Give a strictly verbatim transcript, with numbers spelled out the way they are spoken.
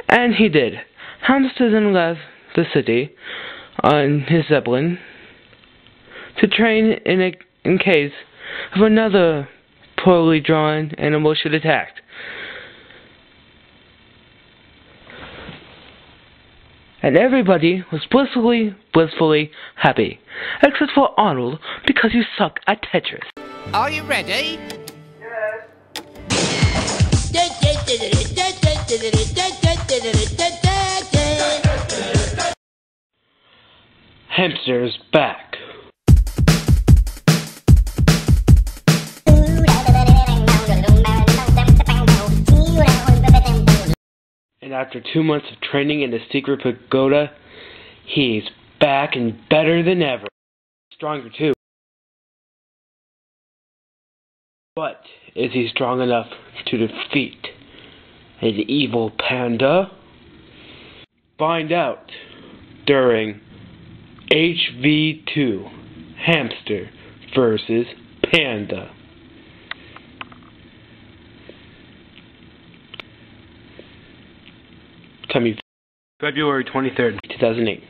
And he did. Hamster then left the city on his Zeppelin to train in, a, in case of another poorly drawn animal should attack. And everybody was blissfully, blissfully happy. Except for Arnold, because you suck at Tetris. Are you ready? Hamster is back. And after two months of training in the secret pagoda, he's back and better than ever. Stronger too. But is he strong enough to defeat an evil panda? Find out during H V two, Hamster versus Panda. Coming February twenty-third, two thousand eight.